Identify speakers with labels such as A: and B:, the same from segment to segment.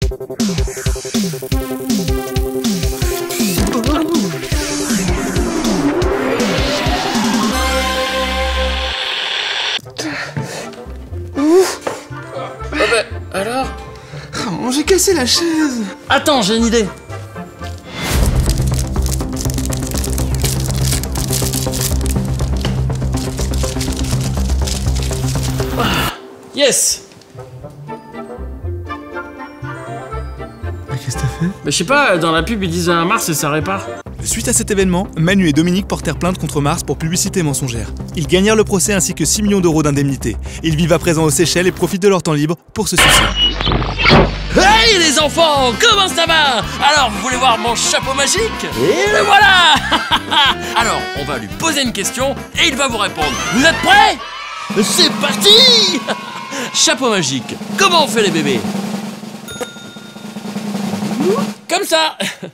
A: Alors?
B: Oh, j'ai cassé la chaise.
A: Attends, j'ai une idée. Yes!
B: Qu'est-ce que t'as fait?
A: Mais je sais pas, dans la pub ils disent un Mars et ça répare.
C: Suite à cet événement, Manu et Dominique portèrent plainte contre Mars pour publicité mensongère. Ils gagnèrent le procès ainsi que 6 millions d'euros d'indemnité. Ils vivent à présent aux Seychelles et profitent de leur temps libre pour se suicider.
A: Hey les enfants, comment ça va? Alors, vous voulez voir mon chapeau magique? Et le voilà. Alors, on va lui poser une question et il va vous répondre. Vous êtes prêts? C'est parti. Chapeau magique, comment on fait les bébés? Comme ça.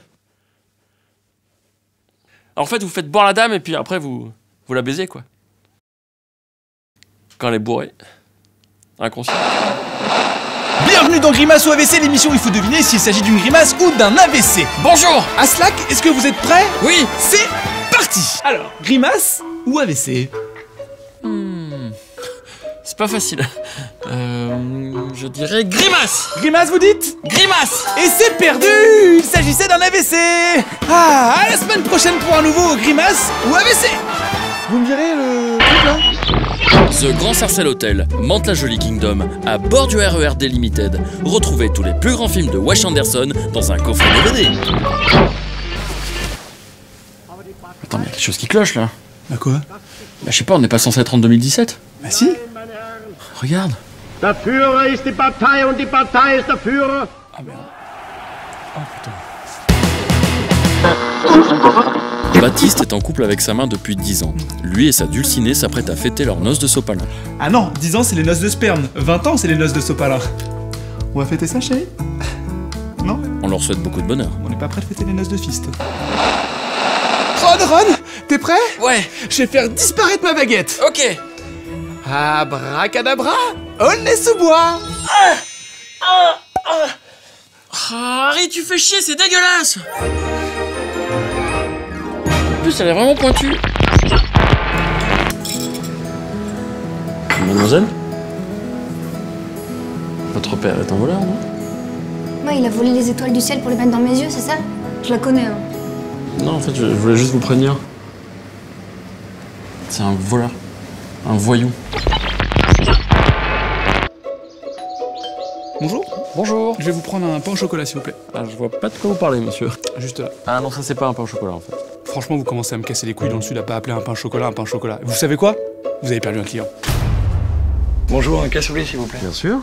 A: En fait, vous faites boire la dame et puis après, vous la baisez, quoi. Quand elle est bourrée. Inconsciente.
C: Bienvenue dans Grimace ou AVC, l'émission où il faut deviner s'il s'agit d'une grimace ou d'un AVC.
A: Bonjour.
C: Aslak, est-ce que vous êtes prêts?
A: Oui.
C: C'est parti. Alors, grimace ou AVC?
A: C'est pas facile. Je dirais grimace.
C: Grimace, vous dites?
A: Grimace.
C: Et c'est perdu. Il s'agissait d'un AVC. Ah, à la semaine prochaine pour un nouveau Grimace ou AVC. Vous me direz le truc là?
A: The Grand Sarcelles Hotel, Mantes-la-Jolie Kingdom, à bord du RER D Limited. Retrouvez tous les plus grands films de Wes Anderson dans un coffret DVD. Attends, mais il y a quelque chose qui cloche là.
C: Bah quoi?
A: Bah je sais pas, on n'est pas censé être en 2017?
C: Bah si.
A: Regarde.
D: Der Führer ist die Partei und die Partei ist der Führer.
C: Ah merde. Oh putain.
A: Baptiste est en couple avec sa main depuis 10 ans. Lui et sa dulcinée s'apprêtent à fêter leurs noces de sopalin.
C: Ah non, 10 ans c'est les noces de sperme, 20 ans c'est les noces de sopalin. On va fêter ça, chérie? Non?
A: On leur souhaite beaucoup de bonheur.
C: On n'est pas prêt de fêter les noces de fist. Ron, t'es prêt?
A: Ouais.
C: Je vais faire disparaître ma baguette.
A: Ok.
C: Abracadabra, on est sous bois.
A: Harry, tu fais chier, c'est dégueulasse. En plus, elle est vraiment pointue. Mademoiselle? Votre père est un voleur, non?
E: Ouais, il a volé les étoiles du ciel pour les mettre dans mes yeux, c'est ça? Je la connais, hein.
A: Non, en fait, je voulais juste vous prévenir. C'est un voleur. Un voyou.
C: Bonjour.
A: Bonjour.
C: Je vais vous prendre un pain au chocolat, s'il vous plaît.
A: Ah, je vois pas de quoi vous parlez, monsieur.
C: Juste là.
A: Ah non, ça c'est pas un pain au chocolat, en fait.
C: Franchement, vous commencez à me casser les couilles dans le sud à pas appeler un pain au chocolat un pain au chocolat. Vous savez quoi? Vous avez perdu un client.
D: Bonjour, un cassoulet s'il vous plaît.
A: Bien sûr.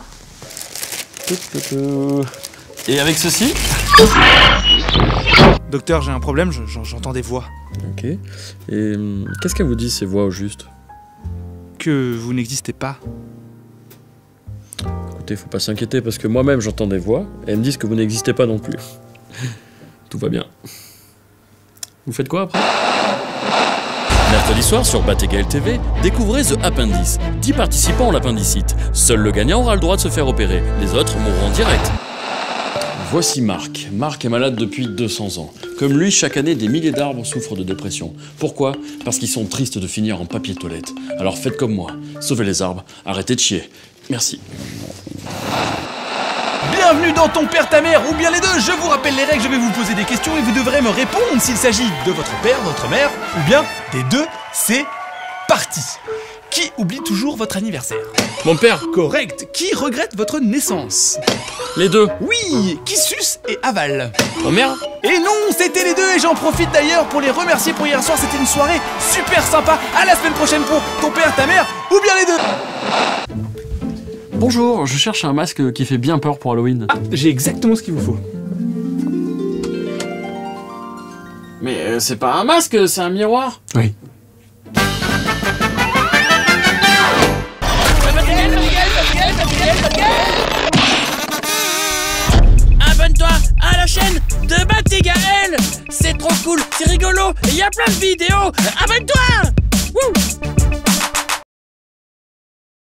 A: Et avec ceci?
C: Docteur, j'ai un problème, j'entends des voix.
A: Ok. Et qu'est-ce qu'elle vous dit, ces voix au juste?
C: Que vous n'existez pas.
A: Écoutez, faut pas s'inquiéter parce que moi-même j'entends des voix et elles me disent que vous n'existez pas non plus. Tout va bien. Vous faites quoi après? Mercredi soir sur Batégal TV, découvrez The Appendice. 10 participants ont l'appendicite. Seul le gagnant aura le droit de se faire opérer. Les autres mourront en direct. Voici Marc. Marc est malade depuis 200 ans. Comme lui, chaque année, des milliers d'arbres souffrent de dépression. Pourquoi? Parce qu'ils sont tristes de finir en papier toilette. Alors faites comme moi. Sauvez les arbres. Arrêtez de chier. Merci.
C: Bienvenue dans Ton Père, Ta Mère ou bien les deux. Je vous rappelle les règles, je vais vous poser des questions et vous devrez me répondre s'il s'agit de votre père, votre mère ou bien des deux. C'est parti. Qui oublie toujours votre anniversaire?
A: Mon père.
C: Correct. Qui regrette votre naissance?
A: Les deux.
C: Oui. Qui suce et avale?
A: Ma mère.
C: Et non, c'était les deux et j'en profite d'ailleurs pour les remercier pour hier soir. C'était une soirée super sympa. À la semaine prochaine pour Ton Père, Ta Mère ou bien les deux.
A: Bonjour, je cherche un masque qui fait bien peur pour Halloween.
C: Ah, j'ai exactement ce qu'il vous faut.
A: Mais c'est pas un masque, c'est un miroir.
C: Oui.
A: Abonne-toi à la chaîne de Batégal. C'est trop cool, c'est rigolo, et il y a plein de vidéos. Abonne-toi.